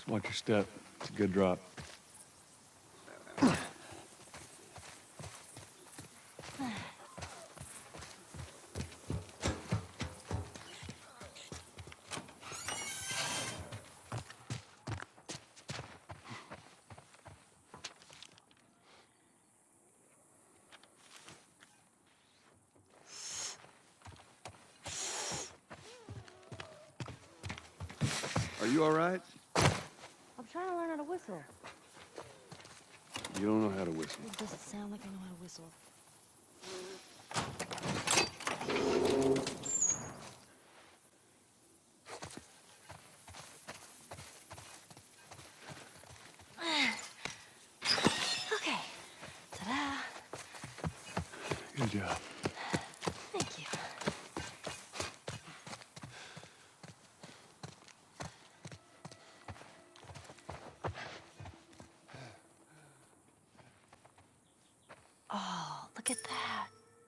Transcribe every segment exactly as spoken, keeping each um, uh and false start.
Watch your step. It's a good drop. Are you all right? I'm trying to learn how to whistle. You don't know how to whistle. It doesn't sound like I know how to whistle. Okay. Ta-da. Good job. Thank you. Oh, look at that.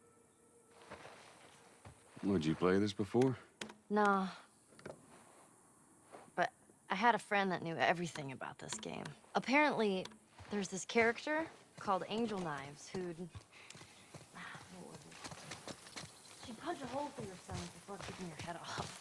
Would you play this before? No. But I had a friend that knew everything about this game. Apparently, there's this character called Angel Knives who'd... What was it? She'd punch a hole through your stomach before kicking your head off.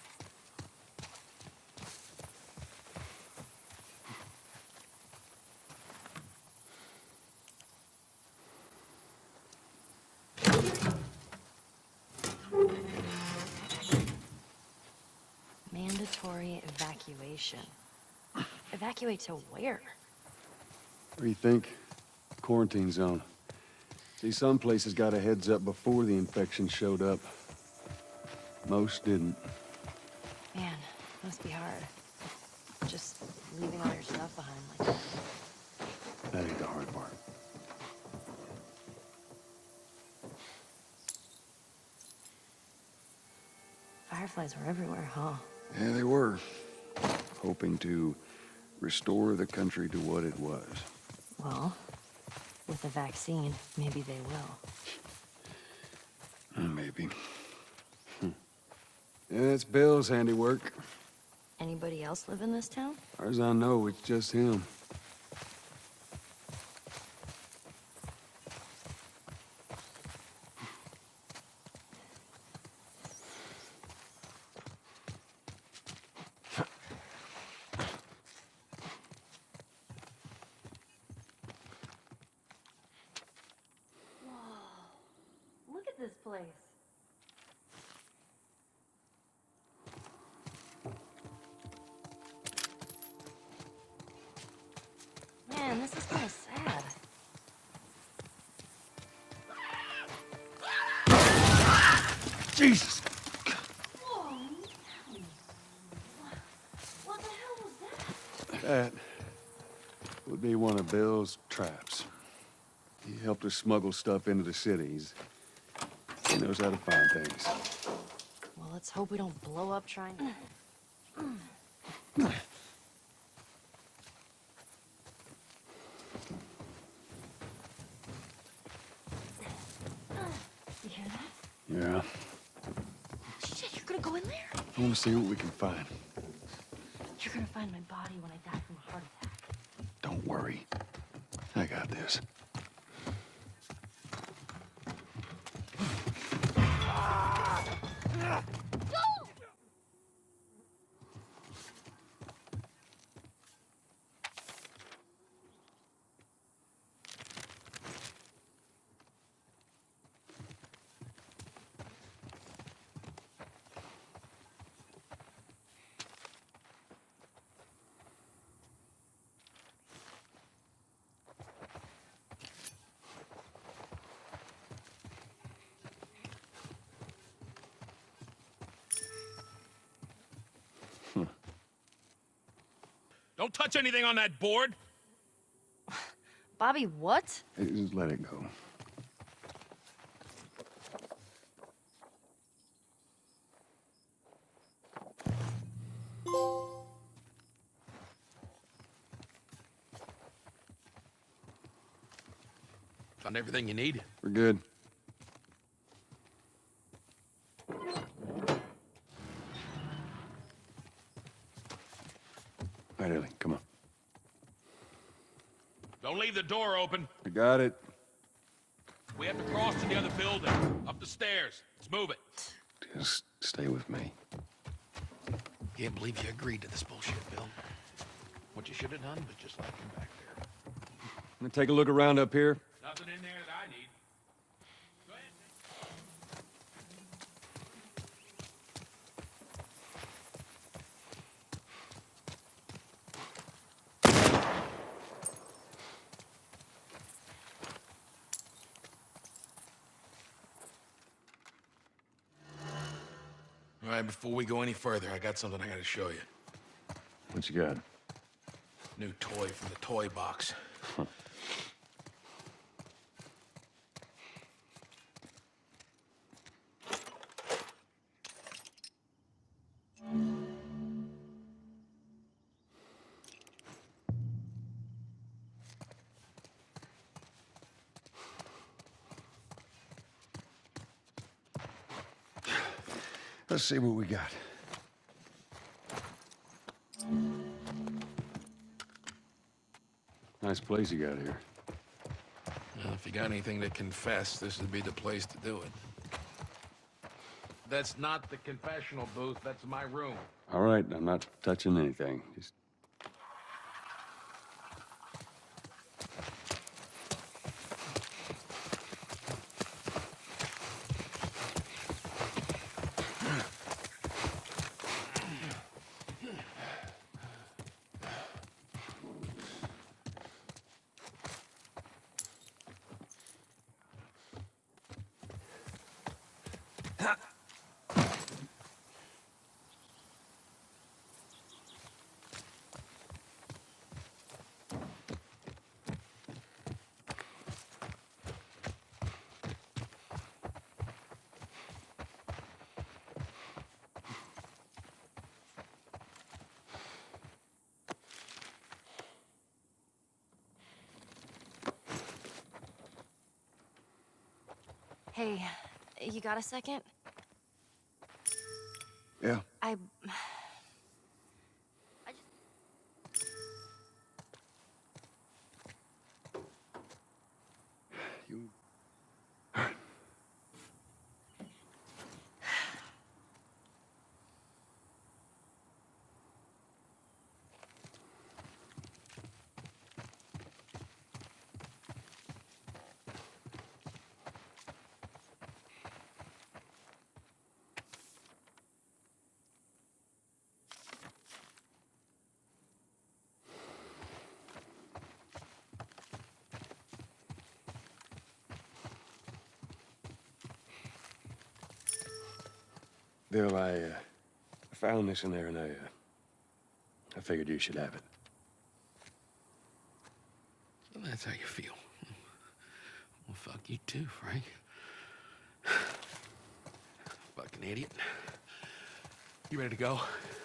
Mandatory evacuation. Evacuate to where? What do you think? Quarantine zone. See, some places got a heads up before the infection showed up. Most didn't. Man, must be hard. Just leaving all your stuff behind like that. That ain't the hard part. Fireflies were everywhere, huh? Yeah, they were. Hoping to restore the country to what it was. Well, with a vaccine, maybe they will. Uh, Maybe. Hmm. Yeah, it's Bill's handiwork. Anybody else live in this town? As far as I know, it's just him. Whoa. Look at this place. Man, this is kind of sad. Jesus! Whoa. What the hell was that? That would be one of Bill's traps. He helped us smuggle stuff into the cities. He knows how to find things. Well, let's hope we don't blow up trying to... You hear that? Yeah. Shit, you're gonna go in there? I want to see what we can find. You're gonna find my body when I die from a heart attack. Don't worry. I got this. Don't touch anything on that board! Bobby, what? Hey, just let it go. Found everything you need? We're good. All right, Ellie, come on. Don't leave the door open. I got it. We have to cross to the other building. Up the stairs. Let's move it. Just stay with me. Can't believe you agreed to this bullshit, Bill. What you should have done was just left him back there. I'm gonna take a look around up here. Nothing in there that I need. Go ahead. All right, before we go any further, I got something I gotta show you. What you got? New toy from the toy box. Huh. Let's see what we got. Nice place you got here. Well, if you got anything to confess, this would be the place to do it. That's not the confessional booth, that's my room. All right, I'm not touching anything. Just... Hey, you got a second? Yeah. I... I just... You... Bill, I, uh, I found this in there, and I, uh, I figured you should have it. Well, that's how you feel. Well, fuck you too, Frank. Fucking idiot. You ready to go?